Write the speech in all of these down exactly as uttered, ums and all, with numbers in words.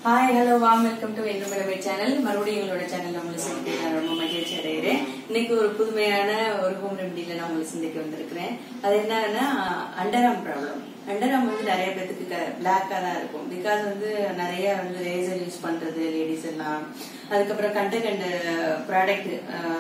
Hi, hello, warm welcome to Endumadame channel. மறுபடியும் எங்களோட சேனல்ல உங்களை சந்திக்க நான் ரொம்ப மகிழ்ச்சி அடைகிறேன். இன்னைக்கு ஒரு புதுமையான ஒரு ஹோம் ரெமெடில நான் உங்களை சந்திக்க வந்திருக்கிறேன். அது என்னன்னா அண்டர்ஆர்ம் ப்ராப்ளம். அண்டர்ஆர்ம் வந்து நிறைய பேருக்கு பிளாக்கா தான் இருக்கும். பிகாஸ் வந்து நிறைய வந்து ரேசர் யூஸ் பண்றது லேடிஸ் எல்லாம். அதுக்கப்புறம் கண்ட கண்ட ப்ராடக்ட்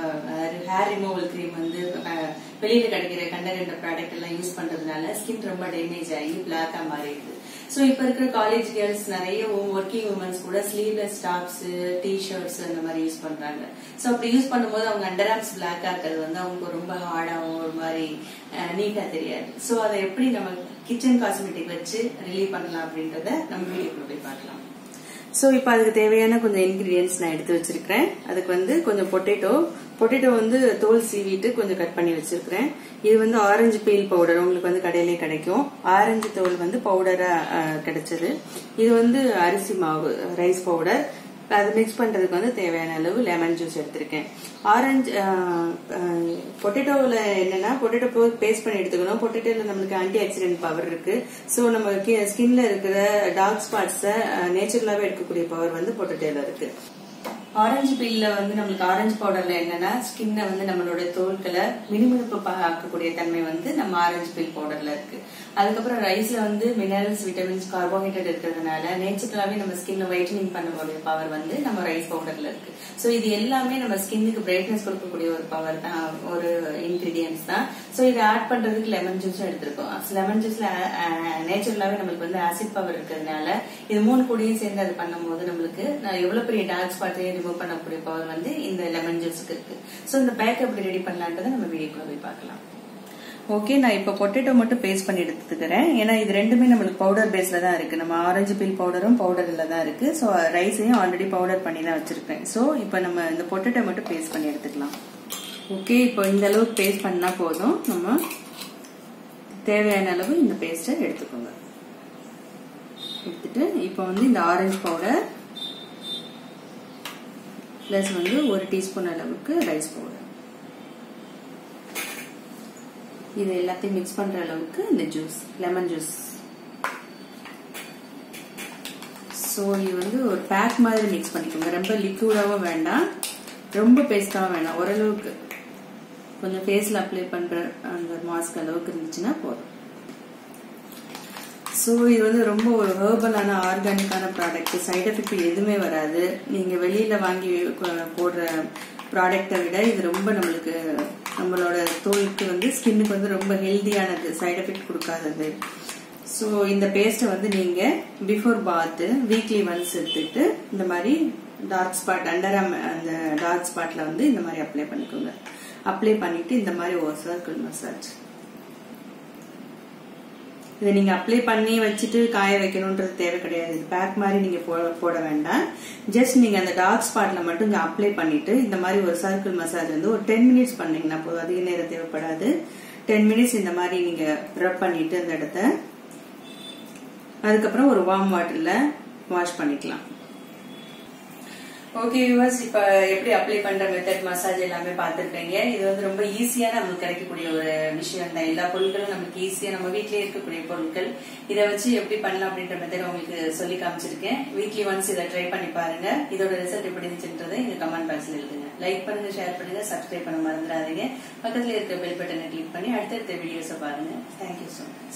ஹேர் ரிமூவல் கிரீம் வந்து வெளியில கிடைக்கிற கண்ட கண்ட ப்ராடக்ட் எல்லாம் யூஸ் பண்றதுனால ஸ்கின் ரொம்ப டேமேஜ் ஆகி பிளாக்கா மாறிடுது. சோ இப்ப இருக்கிற காலேஜ் கேர்ள்ஸ் நிறைய ஒர்க்கிங் உமன்ஸ் கூட ஸ்லீவ்லெஸ் டாப்ஸ் டி ஷர்ட்ஸ் அந்த மாதிரி யூஸ் பண்றாங்க. சோ அப்படி யூஸ் பண்ணும்போது அவங்க அண்டர்ஆர்ம்ஸ் பிளாக்கா இருக்கிறது வந்து அவங்க ரொம்ப ஹார்டாவும் ஒரு மாதிரி நீட்டா தெரியாது. சோ அதை எப்படி நம்ம கிச்சன் காஸ்மெட்டிக் வச்சு ரிலீவ் பண்ணலாம் அப்படின்றத நம்ம வீடியோக்குள்ள போய் பார்க்கலாம். சோ இப்ப அதுக்கு தேவையான கொஞ்சம் இன்கிரீடியன்ஸ் நான் எடுத்து வச்சிருக்கிறேன். அதுக்கு வந்து கொஞ்சம் பொட்டேட்டோ பொட்டேட்டோ வந்து தோல் சீவிட்டு கொஞ்சம் கட் பண்ணி வச்சிருக்கிறேன். இது வந்து ஆரஞ்சு பீல் பவுடர் உங்களுக்கு வந்து கடையிலே கிடைக்கும். ஆரஞ்சு தோல் வந்து பவுடரா கிடைச்சது. இது வந்து அரிசி மாவு ரைஸ் பவுடர். அது மிக்ஸ் பண்றதுக்கு வந்து தேவையான அளவு லெமன் ஜூஸ் எடுத்திருக்கேன். ஆரஞ்சு பொட்டேட்டோவில் என்னன்னா பொட்டேட்டோ பேஸ்ட் பண்ணி எடுத்துக்கணும். பொட்டேட்டோல நம்மளுக்கு ஆன்டி ஆக்சிடென்ட் பவர் இருக்கு. சோ நம்ம ஸ்கின்ல இருக்கிற டார்க் ஸ்பாட்ஸ நேச்சுரலாவே எடுக்கக்கூடிய பவர் வந்து பொட்டேட்டோல இருக்கு. ஆரஞ்சு பீல்ல வந்து நம்மளுக்கு ஆரஞ்சு பவுடர்ல என்னன்னா ஸ்கின்ன வந்து நம்மளோட தோல்களை மினுமினுப்பு ஆக்கக்கூடிய தன்மை வந்து நம்ம ஆரஞ்சு பீல் பவுடர்ல இருக்கு. அதுக்கப்புறம் ரைஸ்ல வந்து மினரல்ஸ் விட்டமின்ஸ் கார்போஹைட்ரேட் இருக்கிறதுனால நேச்சுரலாவே நம்ம ஸ்கின்ன வைட்டனிங் பண்ணக்கூடிய பவர் வந்து நம்ம ரைஸ் பவுடர்ல இருக்கு. சோ இது எல்லாமே நம்ம ஸ்கின்னுக்கு பிரைட்னஸ் கொடுக்கக்கூடிய ஒரு பவர் தான், ஒரு இன்கிரீடியன்ஸ் தான். சோ இதை ஆட் பண்றதுக்கு லெமன் ஜூஸும் எடுத்திருக்கோம். லெமன் ஜூஸ்ல நேச்சுரலாவே நம்மளுக்கு வந்து ஆசிட் பவர் இருக்கிறதுனால இது மூணு கூடயும் சேர்ந்து அது பண்ணும் போது நம்மளுக்கு எவ்வளவு பெரிய டார்க் ஸ்பாட்டையும் ரிமூவ் பண்ணக்கூடிய பவர் வந்து இந்த லெமன் ஜூஸ்க்கு இருக்கு. சோ இந்த பேக் எப்படி ரெடி பண்ணலான்றதை நம்ம வீடியோக்குள்ள போய் பார்க்கலாம். ஓகே, நான் இப்ப பொட்டேட்டோ மட்டும் பேஸ்ட் பண்ணி எடுத்துக்கிறேன். ஏன்னா இது ரெண்டுமே நம்மளுக்கு பவுடர் பேஸ்ல தான் இருக்கு. நம்ம ஆரஞ்சு பீல் பவுடரும் பவுடர்ல தான் இருக்கு. சோ ரைஸையும் ஆல்ரெடி பவுடர் பண்ணி தான் வச்சிருக்கேன். சோ இப்ப நம்ம இந்த பொட்டேட்டோ மட்டும் பேஸ்ட் பண்ணி எடுத்துக்கலாம். ஓகே, இப்போ இந்த அளவுக்கு பேஸ்ட் பண்ணா போதும். நம்ம தேவையான அளவு இந்த பேஸ்ட்டை எடுத்துக்கோங்க. எடுத்துட்டு இப்போ வந்து இந்த ஆரஞ்சு பவுடர் பிளஸ் வந்து ஒரு டீஸ்பூன் அளவுக்கு ரைஸ் பவுடர், இது எல்லாத்தையும் மிக்ஸ் பண்ற அளவுக்கு இந்த ஜூஸ் லெமன் ஜூஸ். சோ இது வந்து ஒரு பேக் மாதிரி மிக்ஸ் பண்ணிக்கோங்க. ரொம்ப லிக்விடாவும் வேண்டாம், ரொம்ப பேஸ்டாவும் வேண்டாம். ஓரளவுக்கு கொஞ்சம் ஃபேஸ்ல அப்ளை பண்ற அந்த மாஸ்க் அளவுக்கு இருந்துச்சுன்னா போதும். சோ இது வந்து ரொம்ப ஒரு ஹெர்பலான ஆர்கானிக்கான ப்ராடக்ட். சைட் எஃபெக்ட் எதுவுமே வராது. நீங்க வெளியில வாங்கி போடுற ப்ராடக்டை விட இது ரொம்ப நம்மளுக்கு நம்மளோட தோலுக்கு வந்து ஸ்கின்னுக்கு வந்து ரொம்ப ஹெல்தியானது, சைட் எஃபெக்ட் கொடுக்காதது. சோ இந்த பேஸ்ட்டை வந்து நீங்க பிஃபோர் பாத் வீக்லி ஒன்ஸ் எடுத்துட்டு இந்த மாதிரி டார்க் ஸ்பாட் அண்டர்ஆர்ம் அந்த டார்க் ஸ்பாட்ல வந்து இந்த மாதிரி அப்ளை பண்ணிக்கோங்க. அப்ளை பண்ணிட்டு இந்த மாதிரி ஒரு சர்க்கிள் மசாஜ். இதை நீங்க அப்ளை பண்ணி வச்சுட்டு காய வைக்கணும்ன்றது தேவை கிடையாது. இது பேக் மாதிரி நீங்க போட வேண்டாம். ஜஸ்ட் நீங்க அந்த டார்க் ஸ்பாட்ல மட்டும் அப்ளை பண்ணிட்டு இந்த மாதிரி ஒரு சர்க்கிள் மசாஜ் வந்து ஒரு டென் மினிட்ஸ் பண்ணீங்கன்னா போதும். அதிக நேரம் தேவைப்படாது. டென் மினிட்ஸ் இந்த மாதிரி நீங்க ரப் பண்ணிட்டு அந்த இடத்த அதுக்கப்புறம் ஒரு வார்ம் வாட்டர்ல வாஷ் பண்ணிக்கலாம். ஓகே வியூவர்ஸ், இப்ப எப்படி அப்ளை பண்ற மெத்தட் மசாஜ் எல்லாமே பாத்துருக்கீங்க. இது வந்து ரொம்ப ஈஸியா நமக்கு கிடைக்கக்கூடிய ஒரு விஷயம் தான். எல்லா பொருட்களும் நமக்கு ஈஸியா நம்ம வீட்லயே இருக்கக்கூடிய பொருட்கள். இதை வச்சு எப்படி பண்ணலாம் அப்படின்ற மெத்தட் உங்களுக்கு சொல்லி காமிச்சிருக்கேன். வீக்லி ஒன்ஸ் இதை ட்ரை பண்ணி பாருங்க. இதோட ரிசல்ட் எப்படி இருந்துச்சுன்றதை எங்க கமெண்ட் பாக்ஸ்ல எழுதுங்க. லைக் பண்ணுங்க, ஷேர் பண்ணுங்க, சப்ஸ்கிரைப் பண்ண மறந்துடாதீங்க. பக்கத்துல இருக்க பெல் பட்டனை கிளிக் பண்ணி அடுத்தடுத்த வீடியோஸை பாருங்க. Thank you so much.